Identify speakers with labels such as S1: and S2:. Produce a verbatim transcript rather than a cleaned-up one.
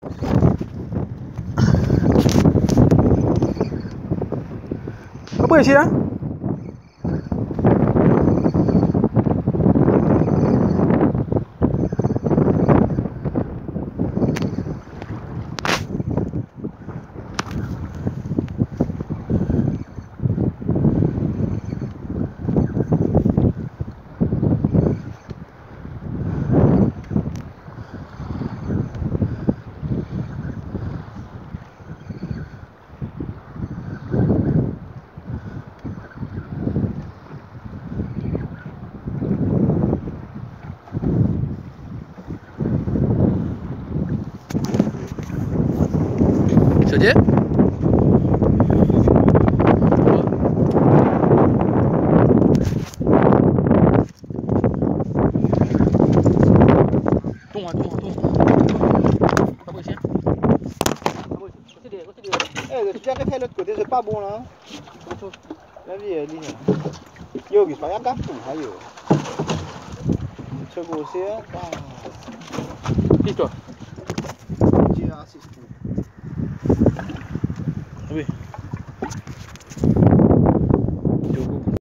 S1: Apa isi dah? Saja. Tunggu, tunggu, tunggu. Apa isi? Côté derrière, côté derrière.
S2: Eh, tu as fait l'autre côté, c'est pas bon là. La vie est ligne. Yo, il faut y avoir tout. Aïe. Ce gros c'est ah.
S1: Dis-toi.
S2: Tu as assisté.
S1: Oui.